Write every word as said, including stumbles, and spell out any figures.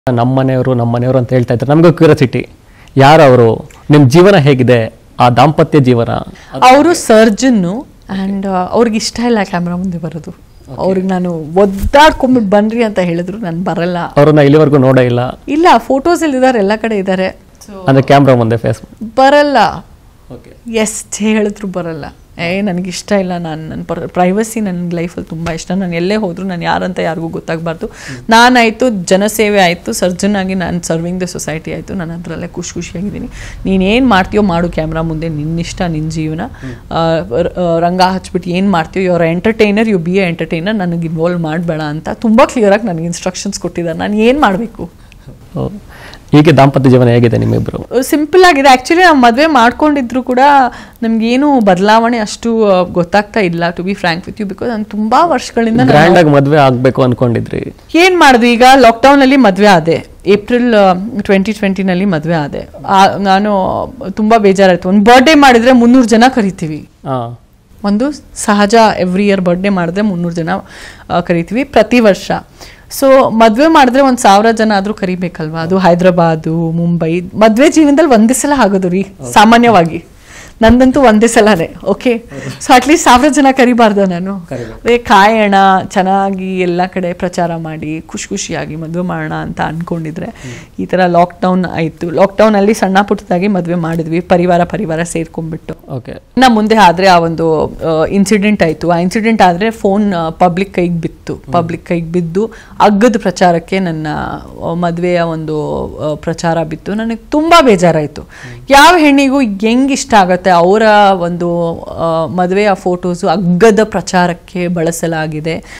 ನಮ್ಮ ಮನೆಯವರು ನಮ್ಮ ಮನೆಯವರು ಅಂತ ಹೇಳ್ತಾ ಇದ್ದಾರೆ. ನಮಗೂ ಕ್ಯೂರಿಯಾಸಿಟಿ, ಯಾರು ಅವರು, ನಿಮ್ಮ ಜೀವನ ಹೇಗಿದೆ, ಆ ದಾಂಪತ್ಯ ಜೀವನ? ಅವರು ಸರ್ಜನ್ನು ಆ್ಯಂಡ್ ಅವ್ರಿಗೆ ಇಷ್ಟ ಇಲ್ಲ ಕ್ಯಾಮ್ರಾ ಮುಂದೆ ಬರೋದು. ಅವ್ರಿಗೆ ನಾನು ಒದ್ದಾಡ್ಕೊಂಡ್ಬಿಟ್ಟು ಬನ್ರಿ ಅಂತ ಹೇಳಿದ್ರು, ನಾನು ಬರಲ್ಲ. ಅವ್ರನ್ನ ಇಲ್ಲಿವರೆಗೂ ನೋಡೇ ಇಲ್ಲ? ಇಲ್ಲ, ಫೋಟೋಸ್ ಅಲ್ಲಿ ಇದ್ದಾರೆ, ಎಲ್ಲ ಕಡೆ ಇದ್ದಾರೆ. ಅಂದ್ರೆ ಕ್ಯಾಮ್ರಾ ಮುಂದೆ ಫೇಸ್ ಬರಲ್ಲ. ಎಷ್ಟ್ ಹೇಳಿದ್ರು ಬರಲ್ಲ. ಏ ನನಗೆ ಇಷ್ಟ ಇಲ್ಲ, ನಾನು ನನ್ನ ಪ್ರೈವಸಿ ನನ್ನ ಲೈಫಲ್ಲಿ ತುಂಬ ಇಷ್ಟ. ನಾನು ಎಲ್ಲೇ ಹೋದರೂ ನಾನು ಯಾರಂತ ಯಾರಿಗೂ ಗೊತ್ತಾಗಬಾರ್ದು. ನಾನಾಯಿತು ಜನಸೇವೆ ಆಯಿತು, ಸರ್ಜನ್ ಆಗಿ ನಾನು ಸರ್ವಿಂಗ್ ದ ಸೊಸೈಟಿ ಆಯಿತು, ನಾನು ಅದರಲ್ಲೇ ಖುಷಿ ಖುಷಿಯಾಗಿದ್ದೀನಿ. ನೀನೇನು ಮಾಡ್ತೀಯೋ ಮಾಡು ಕ್ಯಾಮ್ರಾ ಮುಂದೆ, ನಿನ್ನಿಷ್ಟ, ನಿನ್ನ ಜೀವನ. ರಂಗ ಹಚ್ಬಿಟ್ಟು ಏನು ಮಾಡ್ತೀಯೋ, you are entertainer, you be a entertainer, ನನಗೆ ಇನ್ವಾಲ್ವ್ ಮಾಡಬೇಡ ಅಂತ ತುಂಬ ಕ್ಲಿಯರಾಗಿ ನನಗೆ ಇನ್ಸ್ಟ್ರಕ್ಷನ್ಸ್ ಕೊಟ್ಟಿದ್ದಾರೆ. ನಾನು ಏನು ಮಾಡಬೇಕು? ಹೀಗೆ ದಾಂಪತ್ಯ ಜೀವನ ಹೇಗಿದೆ ನಿಮ್ಮಿಬ್ಬರು? ಸಿಂಪಲ್ ಆಗಿದೆ. ಆ್ಯಕ್ಚುಲಿ ನಾವು ಮದುವೆ ಮಾಡ್ಕೊಂಡಿದ್ರು ಕೂಡ ನಮಗೇನು ಬದಲಾವಣೆ ಅಷ್ಟು ಗೊತ್ತಾಗ್ತಾ ಇಲ್ಲ, to be frank with you, because ನಾನು ತುಂಬ ವರ್ಷಗಳಿಂದ ಗ್ರ್ಯಾಂಡ್ ಆಗಿ ಮದುವೆ ಆಗಬೇಕು ಅನ್ಕೊಂಡಿದ್ರಿ. ಏನು ಮಾಡಿದ್ವಿ, ಈಗ ಲಾಕ್ಡೌನಲ್ಲಿ ಮದುವೆ ಆದೆ, ಏಪ್ರಿಲ್ ಟ್ವೆಂಟಿ ಟ್ವೆಂಟಿನಲ್ಲಿ ಮದುವೆ ಆದೆ. ನಾನು ತುಂಬ ಬೇಜಾರಾಯಿತು. ಒಂದು ಬರ್ಡೇ ಮಾಡಿದರೆ ಮುನ್ನೂರು ಜನ ಕರಿತೀವಿ, ಒಂದು ಸಹಜ. ಎವ್ರಿ ಇಯರ್ ಬರ್ಡೇ ಮಾಡಿದ್ರೆ ಮುನ್ನೂರು ಜನ ಕರಿತೀವಿ ಪ್ರತಿ ವರ್ಷ. ಸೊ ಮದುವೆ ಮಾಡಿದ್ರೆ ಒಂದು ಸಾವಿರ ಜನ ಆದರೂ ಕರಿಬೇಕಲ್ವಾ? ಅದು ಹೈದ್ರಾಬಾದು, ಮುಂಬೈ. ಮದುವೆ ಜೀವನದಲ್ಲಿ ಒಂದೇ ಸಲ ಆಗೋದು ರೀ ಸಾಮಾನ್ಯವಾಗಿ, ನಂದಂತೂ ಒಂದೇ ಸಲನೇ. ಓಕೆ, ಸೊ ಅಟ್ಲೀಸ್ಟ್ ಸಾವಿರ ಜನ ಕರಿಬಾರ್ದು ನಾನು? ಅದೇ ಕಾಯೋಣ, ಚೆನ್ನಾಗಿ ಎಲ್ಲ ಕಡೆ ಪ್ರಚಾರ ಮಾಡಿ ಖುಷಿ ಖುಷಿಯಾಗಿ ಮದುವೆ ಮಾಡೋಣ ಅಂತ ಅಂದ್ಕೊಂಡಿದ್ರೆ ಈ ಥರ ಲಾಕ್ಡೌನ್ ಆಯಿತು. ಲಾಕ್ಡೌನಲ್ಲಿ ಸಣ್ಣ ಪುಟ್ಟದಾಗಿ ಮದುವೆ ಮಾಡಿದ್ವಿ, ಪರಿವಾರ ಪರಿವಾರ ಸೇರ್ಕೊಂಡ್ಬಿಟ್ಟು. ಓಕೆ, ಇನ್ನು ಮುಂದೆ ಆದರೆ ಆ ಒಂದು ಇನ್ಸಿಡೆಂಟ್ ಆಯಿತು. ಆ ಇನ್ಸಿಡೆಂಟ್ ಆದರೆ ಫೋನ್ ಪಬ್ಲಿಕ್ ಕೈಗೆ ಬಿತ್ತು. ಪಬ್ಲಿಕ್ ಕೈಗೆ ಬಿದ್ದು ಅಗ್ಗದ ಪ್ರಚಾರಕ್ಕೆ ನನ್ನ ಮದುವೆಯ ಒಂದು ಪ್ರಚಾರ ಬಿತ್ತು. ನನಗೆ ತುಂಬ ಬೇಜಾರಾಯಿತು. ಯಾವ ಹೆಣ್ಣಿಗೂ ಹೆಂಗೆ ಇಷ್ಟ ಆಗುತ್ತೆ ಅವರ ಒಂದು ಮದುವೆಯ ಫೋಟೋಸು ಅಗ್ಗದ ಪ್ರಚಾರಕ್ಕೆ ಬಳಸಲಾಗಿದೆ.